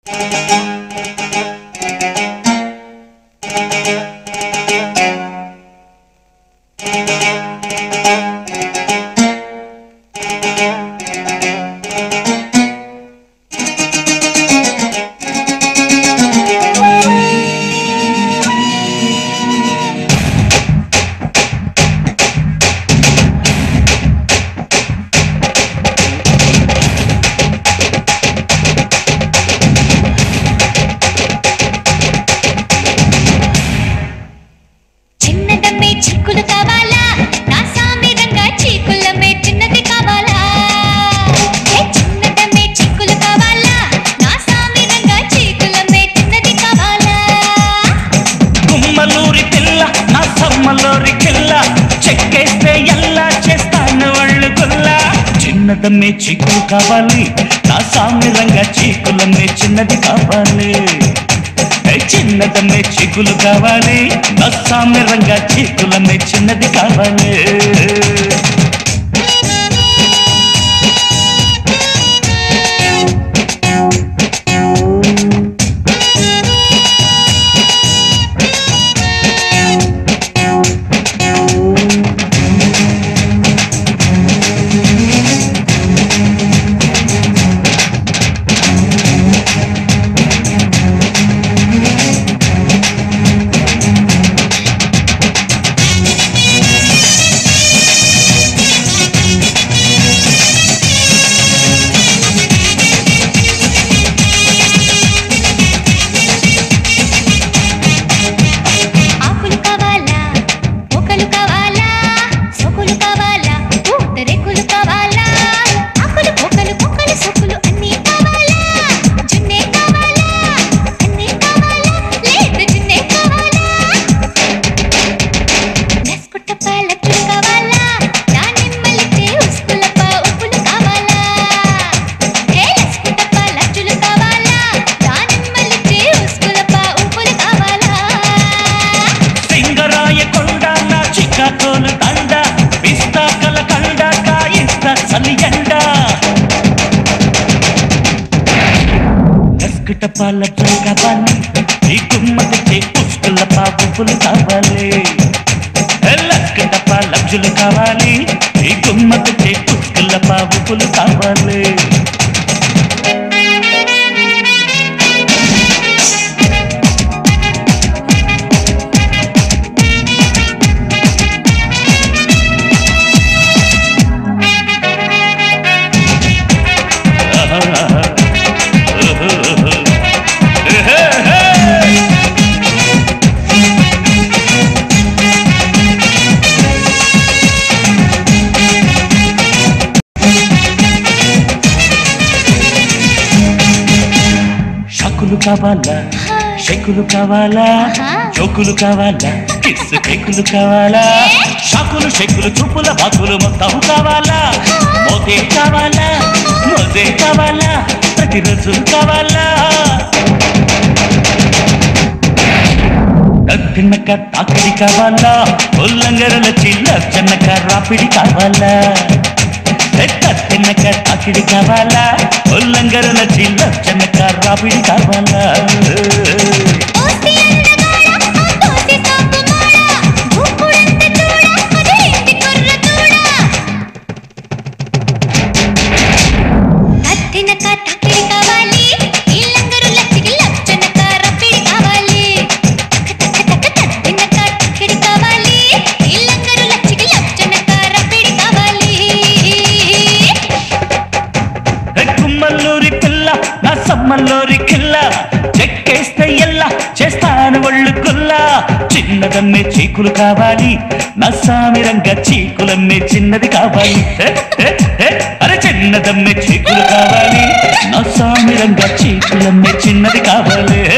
చిన్నదమ్మే చీకులు కావాలి నా సామ్యంగా చీకులమ్మే చిన్నది కావాలి చిన్నదమ్మే చీకులు కావాలి నా సామ్యంగా చీకులమ్మే చిన్నది కావాలి పాల కావాలి ఈ గుమ్మకి పుష్కల పాపులు కావాలి లస్కట పాలబ్జులు కావాలి ఈ గుమ్మకి పుష్కల పాపులు కావాలి కావాలా షేకులు కావాలా జోకులు కావాలా కిస్ కేకులు కావాలా షాకులు షేకులు చూపుల బాకులు మొత్తం కావాలా మోతే కావాలా మోజే కావాలా ప్రతిరోజు కావాలా తిన్నక తాకిడి కావాలా ఉల్లంగరల చిల్ల చెన్నక రాపిడి కావాలా తిన్నక తాకిడి కావాలా ఉల్లంగరల చిల్ల చెన్నక రాపిడి కావాలా మల్లోరి కిల్లా చెక్కేస్తే ఎల్లా చేస్తాను ఒళ్ళు కుల్లా చిన్నదమ్మే చీకులు కావాలి నా సామిరంగా చీకులమ్మే చిన్నది కావాలి అరే చిన్నదమ్మే చీకులు కావాలి నా సామిరంగా చీకులమ్మే చిన్నది కావాలి